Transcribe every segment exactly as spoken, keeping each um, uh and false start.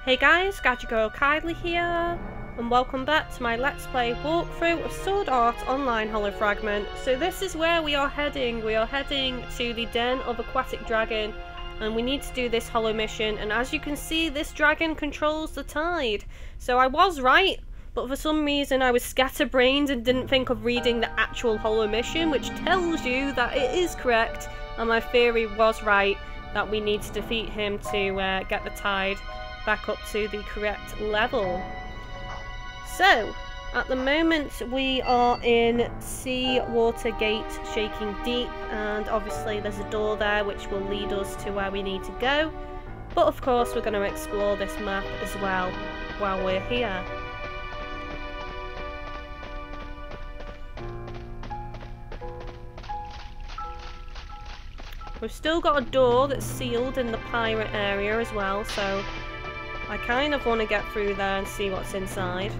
Hey guys, GadgetGirlKylie here, and welcome back to my Let's Play walkthrough of Sword Art Online Hollow Fragment. So this is where we are heading. We are heading to the Den of Aquatic Dragon, and we need to do this hollow mission, and as you can see, this dragon controls the tide. So I was right, but for some reason I was scatterbrained and didn't think of reading the actual hollow mission, which tells you that it is correct, and my theory was right, that we need to defeat him to uh, get the tide back up to the correct level. So, at the moment we are in Sea Water Gate Shaking Deep, and obviously there's a door there which will lead us to where we need to go, but of course we're going to explore this map as well while we're here. We've still got a door that's sealed in the pirate area as well, so I kind of want to get through there and see what's inside.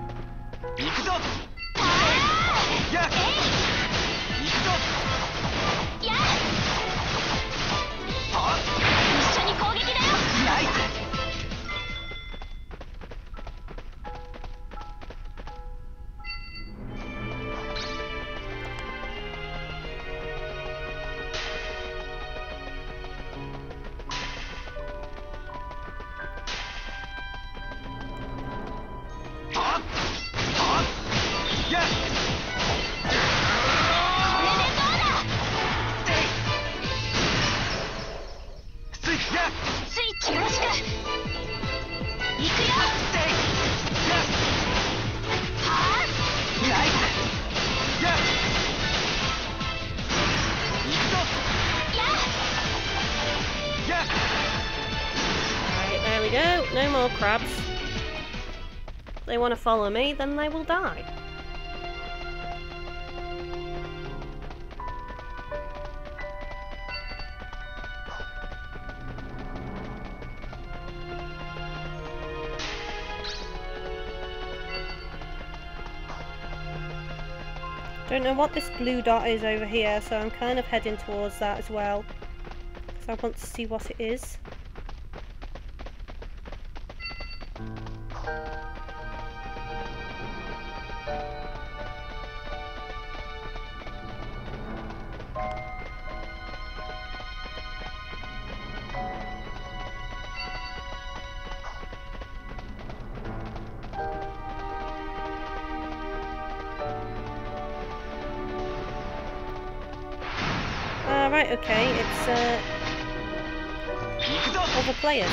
There we go, no more crabs. If they want to follow me, then they will die. Don't know what this blue dot is over here, so I'm kind of heading towards that as well, because I want to see what it is. Right, okay, it's uh, other players.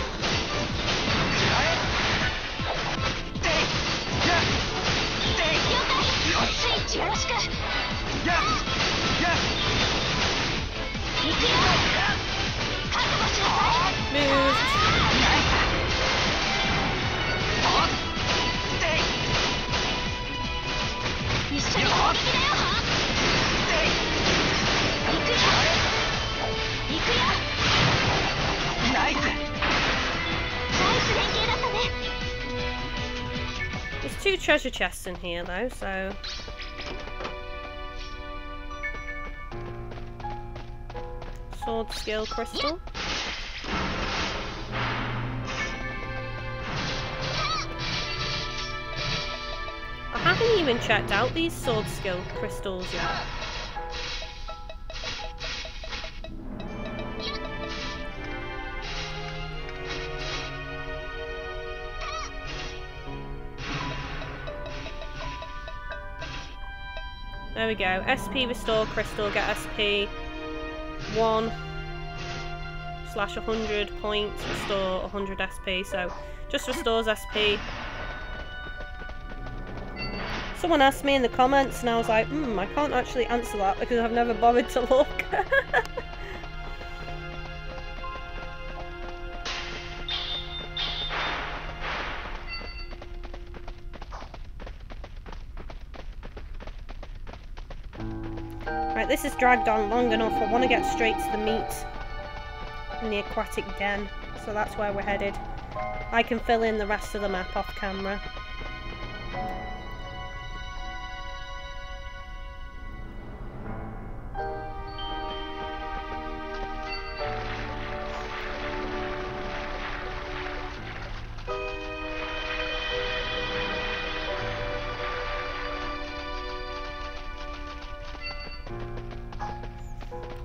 Moved. There's two treasure chests in here though, so sword skill crystal. I haven't even checked out these sword skill crystals yet. There we go. S P restore crystal, get S P one slash one hundred points, restore one hundred S P, so just restores S P. Someone asked me in the comments and I was like, hmm, I can't actually answer that because I've never bothered to look. Right, this has dragged on long enough. I want to get straight to the meat in the aquatic den, so that's where we're headed. I can fill in the rest of the map off camera.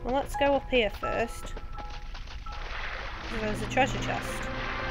Well, let's go up here first. There's a treasure chest.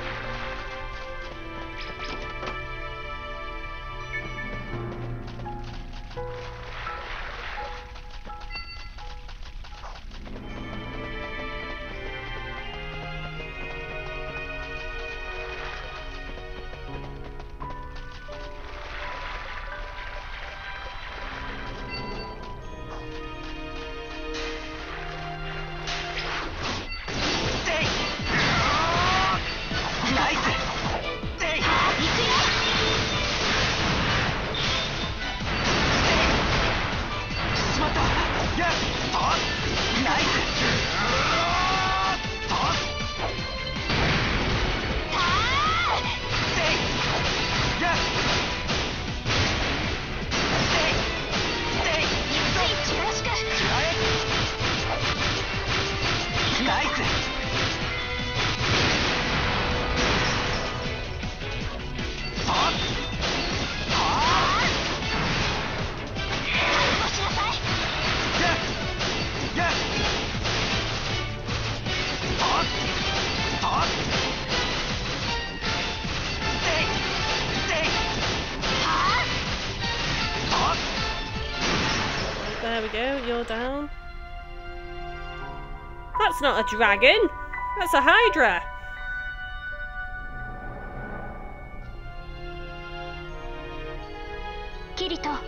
There we go, you're down. That's not a dragon! That's a hydra! Kirito.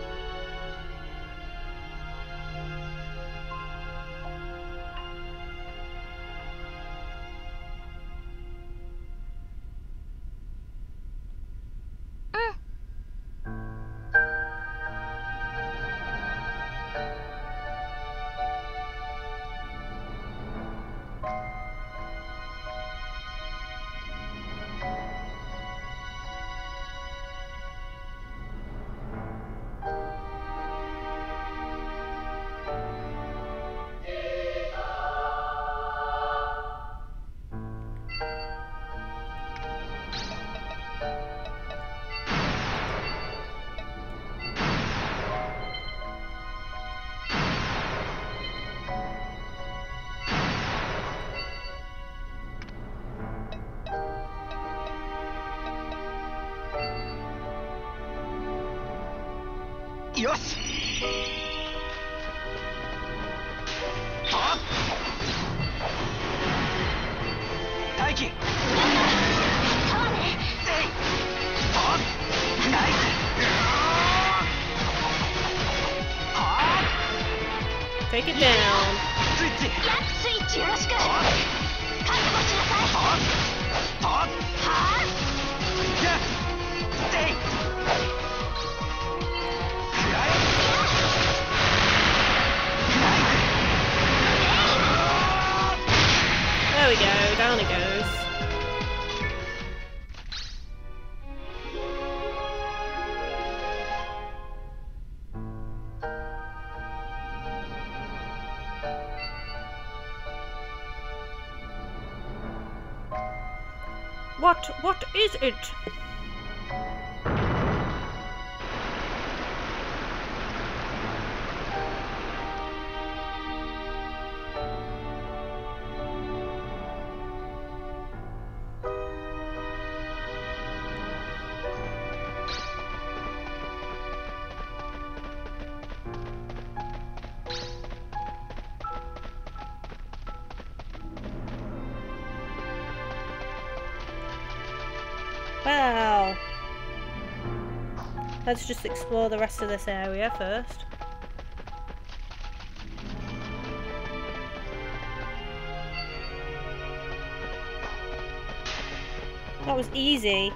Yoshi! Taiki! Take it down. There we go, down it goes. What, what is it? Well, let's just explore the rest of this area first. That was easy.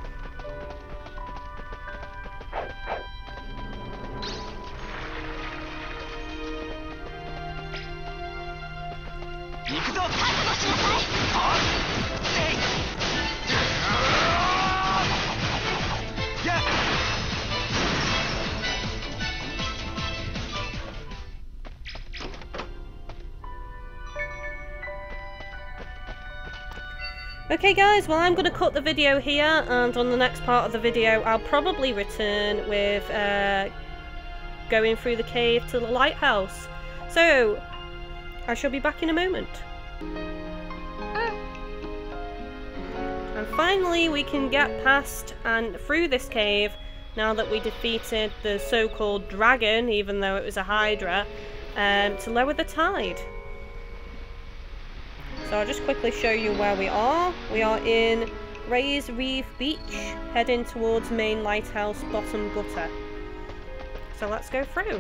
Okay guys, well I'm going to cut the video here, and on the next part of the video I'll probably return with uh, going through the cave to the lighthouse. So, I shall be back in a moment. And finally we can get past and through this cave now that we defeated the so-called dragon, even though it was a hydra, um, to lower the tide. So I'll just quickly show you where we are. We are in Rays Reef Beach, heading towards main lighthouse bottom gutter. So let's go through.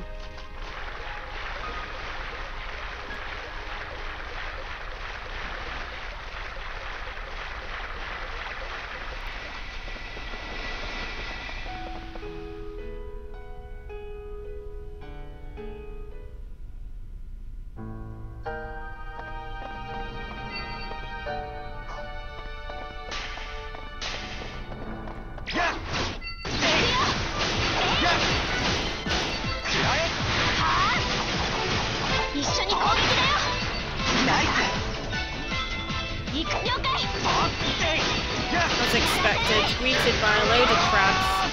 As expected, greeted by a load of crabs.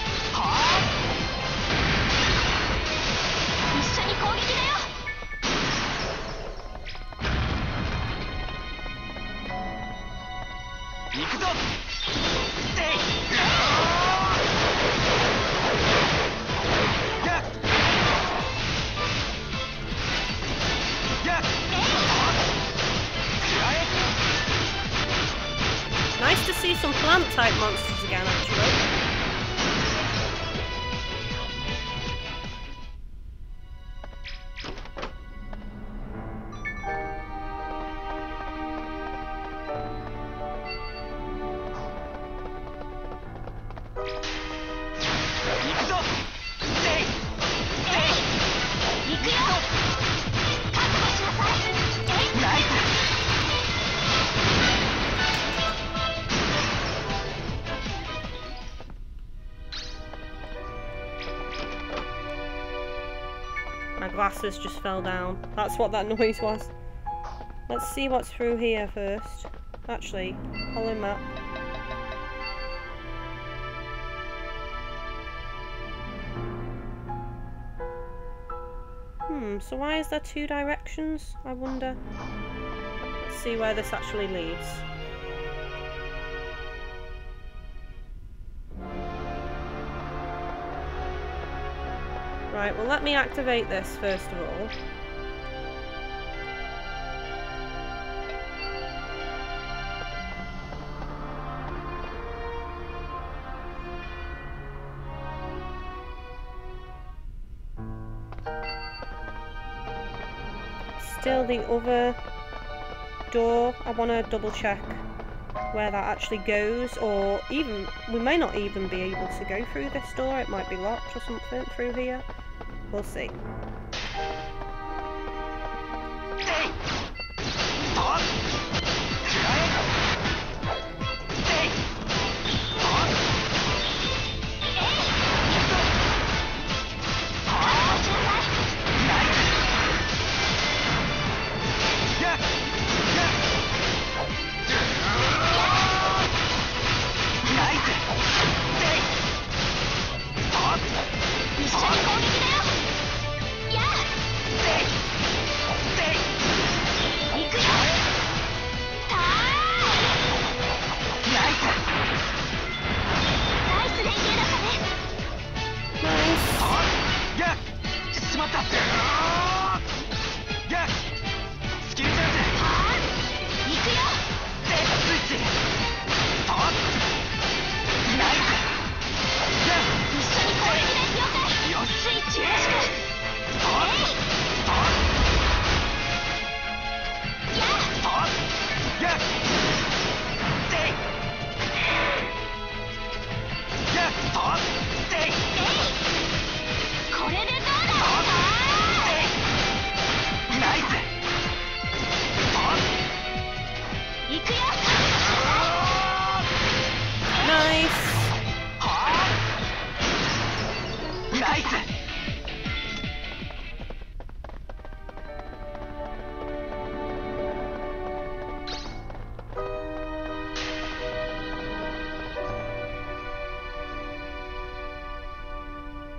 Nice to see some plant-type monsters again, actually. My glasses just fell down. That's what that noise was. Let's see what's through here first. Actually, hollow map. Hmm, so why is there two directions, I wonder? Let's see where this actually leads. Right, well let me activate this first of all. Still the other door, I want to double check where that actually goes, or even, we may not even be able to go through this door, it might be locked or something through here. We'll see.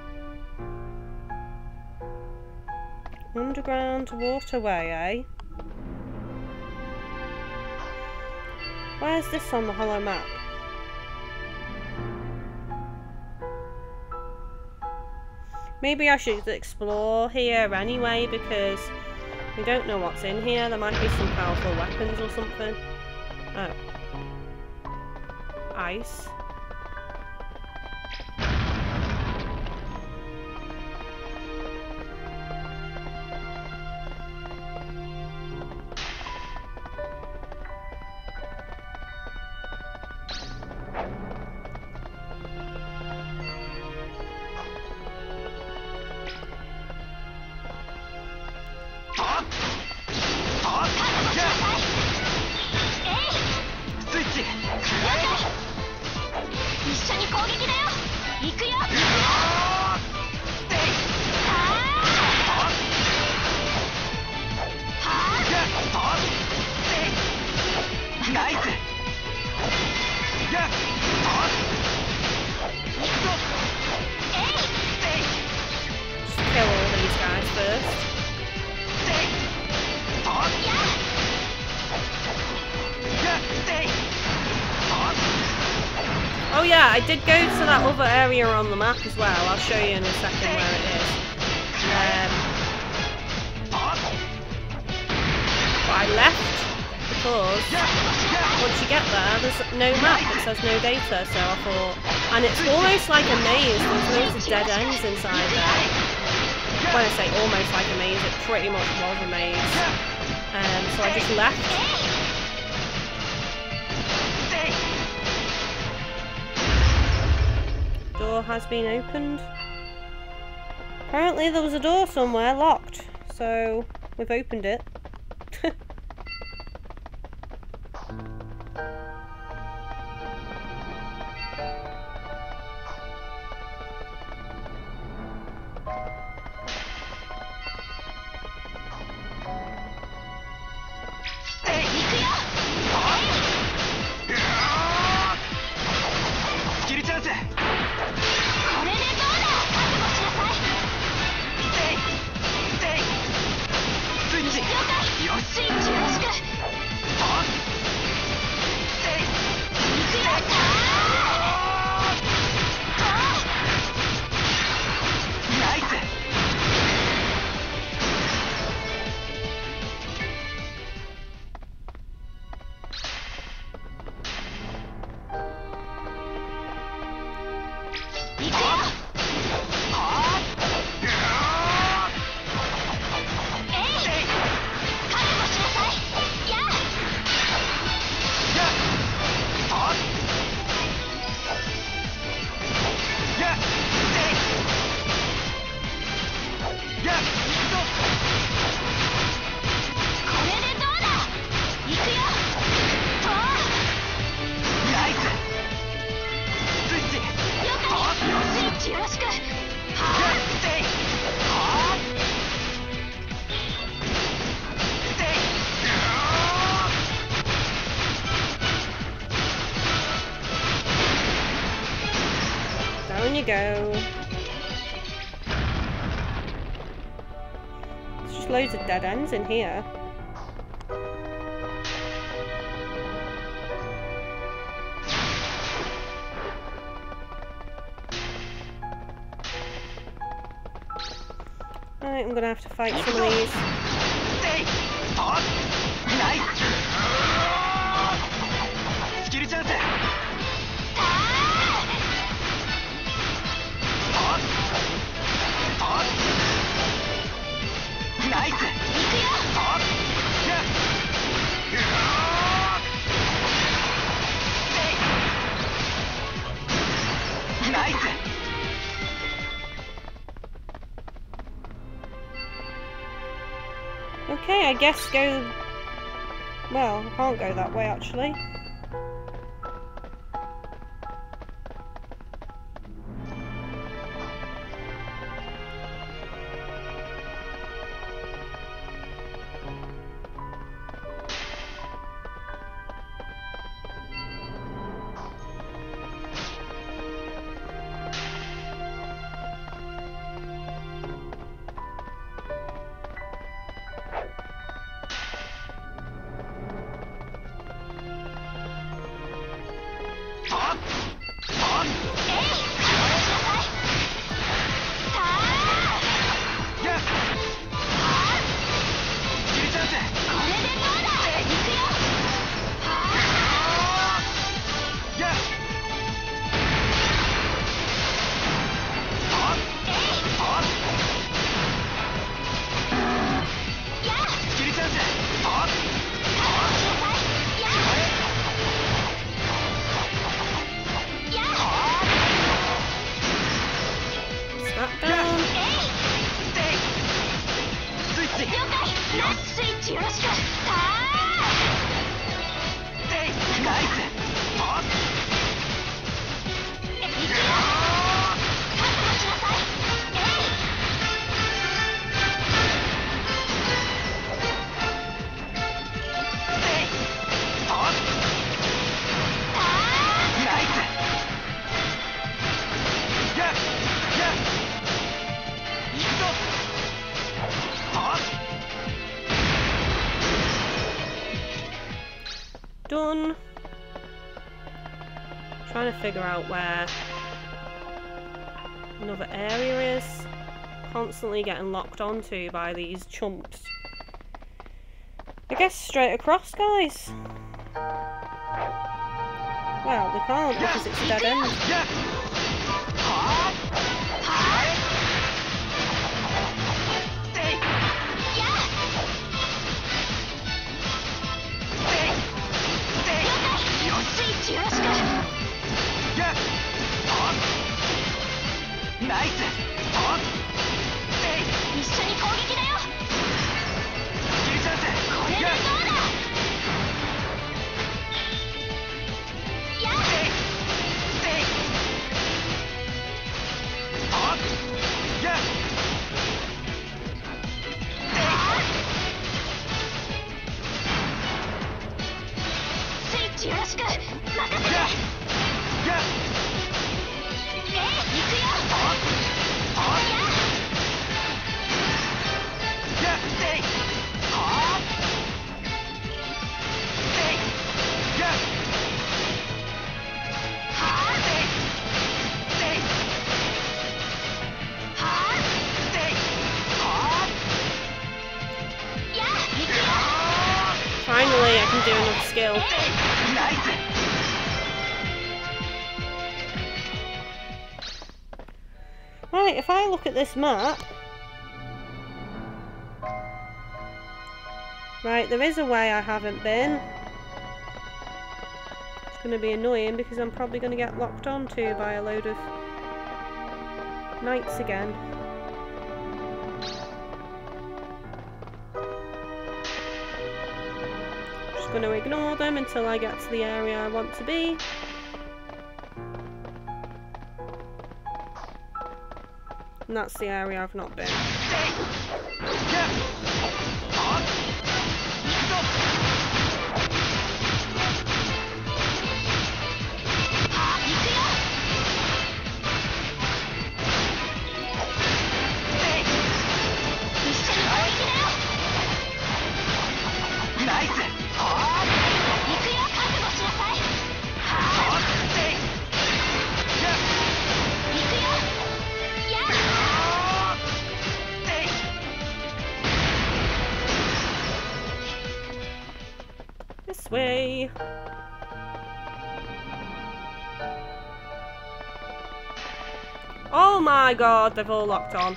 Underground waterway, eh? Where's this on the hollow map? Maybe I should explore here anyway, because we don't know what's in here. There might be some powerful weapons or something. Oh. Ice. Oh yeah, I did go to that other area on the map as well. I'll show you in a second where it is. Um, but I left because once you get there, there's no map. It says no data. So I thought, and it's almost like a maze. There's loads of dead ends inside there. When I say almost like a maze, it pretty much was a maze. Um, so I just left. Door has been opened. Apparently there was a door somewhere locked, so we've opened it. Down you go. There's just loads of dead ends in here. Right, I'm gonna have to fight some of these. Okay, I guess go... Well, I can't go that way actually. Trying to figure out where another area is. Constantly getting locked onto by these chumps. I guess straight across, guys. Well, we can't because it's a dead end. Finally, I can do another skill. Right, if I look at this map... Right, there is a way I haven't been. It's going to be annoying because I'm probably going to get locked onto by a load of knights again. Just going to ignore them until I get to the area I want to be. And that's the area I've not been. Way. Oh my god, they've all locked on.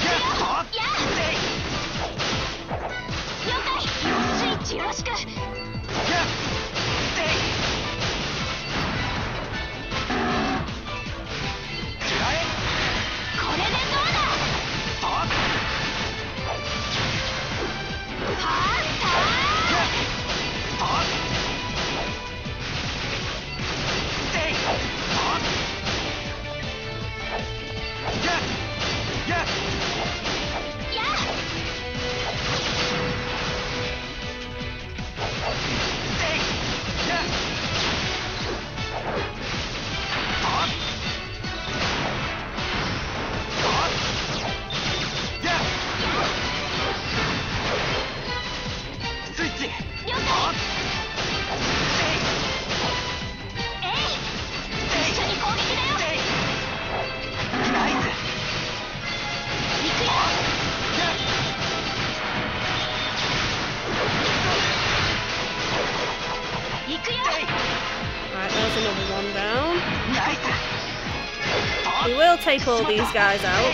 We will take all these guys out.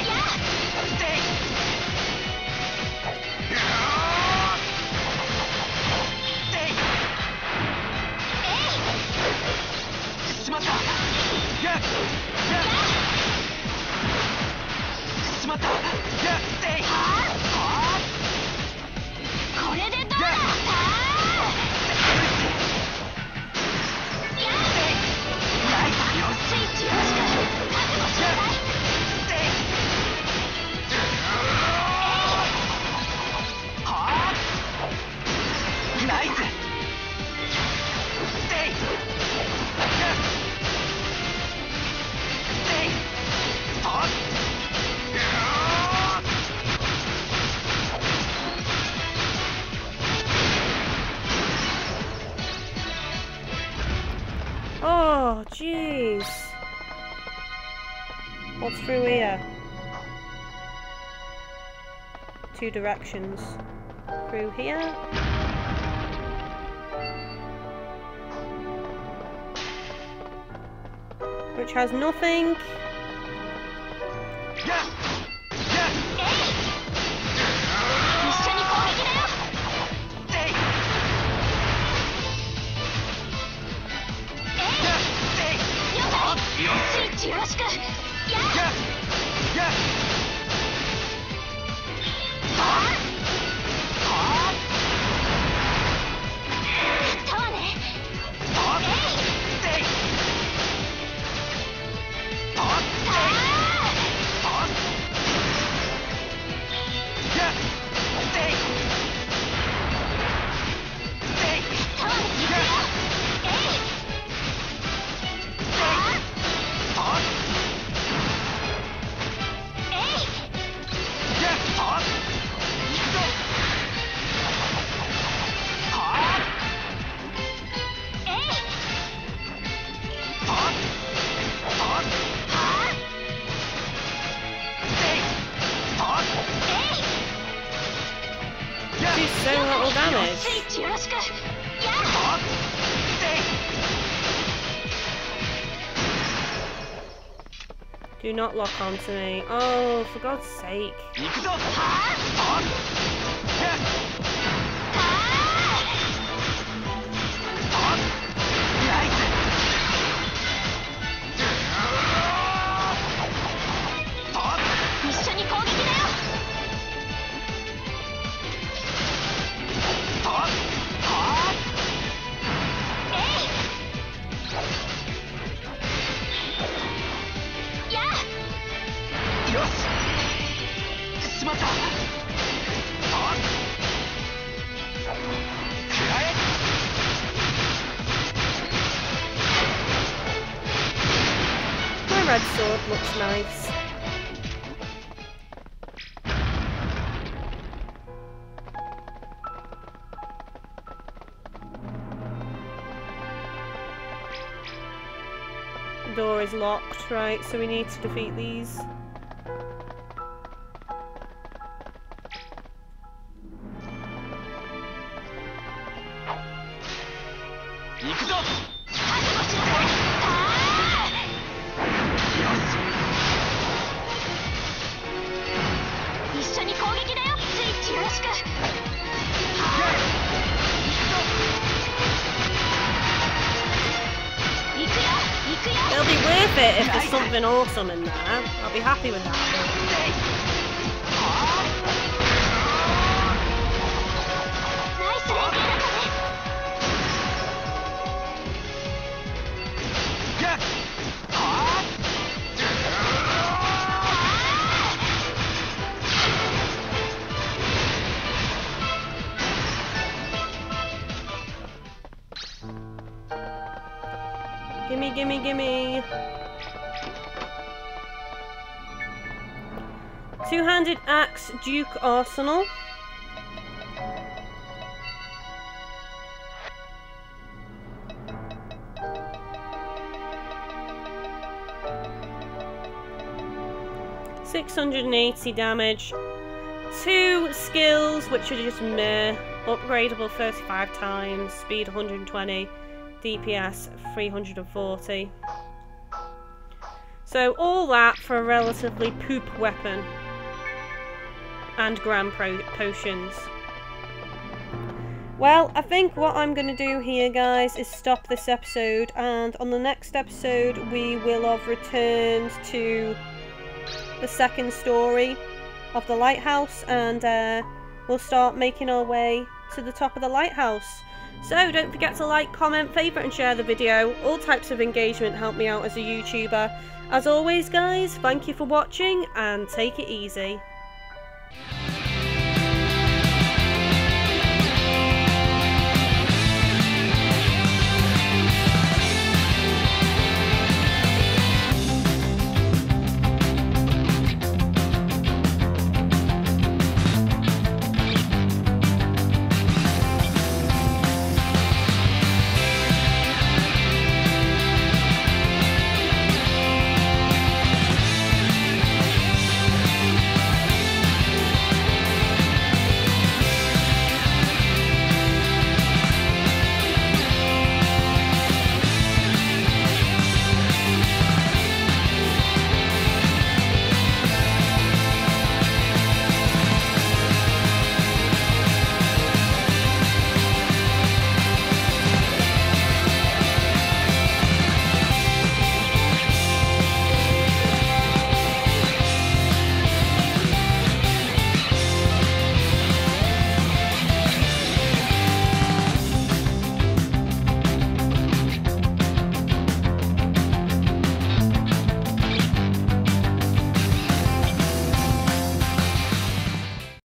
goes. What's through here? Two directions. Through here. Which has nothing. So little damage. Do not lock onto me. Oh, for God's sake. My red sword looks nice. The door is locked, right, so we need to defeat these. It'll be worth it if there's something awesome in there. I'll be happy with that. Gimme, gimme, gimme. Two-handed axe, Duke Arsenal. six hundred eighty damage. Two skills, which are just meh. Upgradable thirty-five times, speed one hundred twenty. D P S three hundred forty. So all that for a relatively poop weapon and gram pro potions. Well, I think what I'm going to do here, guys, is stop this episode, and on the next episode we will have returned to the second story of the lighthouse, and uh, we'll start making our way to the top of the lighthouse. So don't forget to like, comment, favourite and share the video. All types of engagement help me out as a YouTuber. As always, guys, thank you for watching and take it easy.